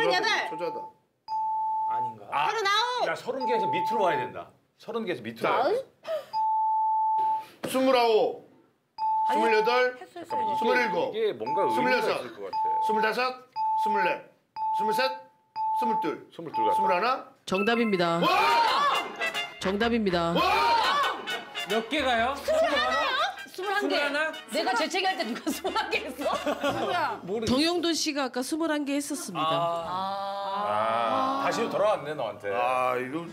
38. 초자다. 아닌가? 39. 야 30개에서 밑으로 와야 된다. 30개에서 밑으로 와야 돼. 29, 28, 잠깐만, 27, 이게 뭔가 의미가 26, 있을 것 같아. 25, 24, 23, 22, 22 같다. 21. 정답입니다. 와! 정답입니다. 몇 개가요? 21개. 내가 재채기할 때 누가 21개 했어? 누구야? 정용돈 씨가 아까 21개 했었습니다. 다시 돌아왔네 너한테. 아, 이거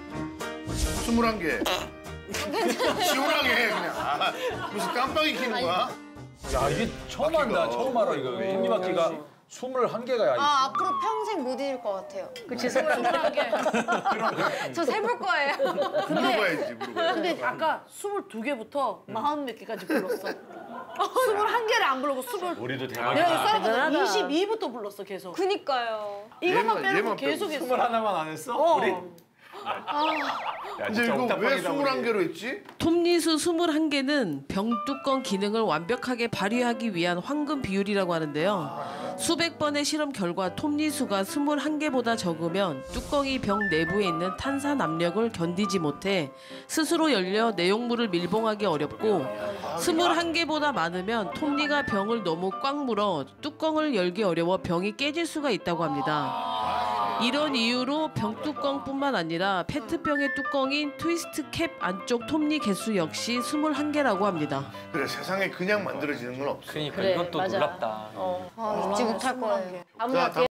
21개. 시원하게 해 그냥. 무슨 깜빡이 켜는 거야? 야 이게 처음 한다. 처음 알아 이거. 톱니바퀴가 21개가 아, 앞으로 평생 못 잊을 것 같아요. 그치, 21개. 저 세볼 거예요. 물어봐야지, 물어봐야지. 근데 아까 22개부터 40몇 개까지 불렀어. 21개를 안 부르고 20. 우리도 내가 대박이다. 써봤거든. 22부터 불렀어, 계속. 그니까요. 이것만 얘만 빼놓고 빼고 계속 했어. 21만 안 했어? 우리? 야, 근데 진짜 이거 왜 옥탑방이다, 우리. 21개로 했지? 톱니수 21개는 병뚜껑 기능을 완벽하게 발휘하기 위한 황금 비율이라고 하는데요. 수백 번의 실험 결과 톱니수가 21개보다 적으면 뚜껑이 병 내부에 있는 탄산 압력을 견디지 못해 스스로 열려 내용물을 밀봉하기 어렵고 21개보다 많으면 톱니가 병을 너무 꽉 물어 뚜껑을 열기 어려워 병이 깨질 수가 있다고 합니다. 이런 이유로 병뚜껑뿐만 아니라 페트병의 뚜껑인 트위스트 캡 안쪽 톱니 개수 역시 21개라고 합니다. 그래, 세상에 그냥 만들어지는 건 없어. 그러니까 그래, 이것도 맞아. 놀랍다. 잊지 못할 거예요. 아무나 자,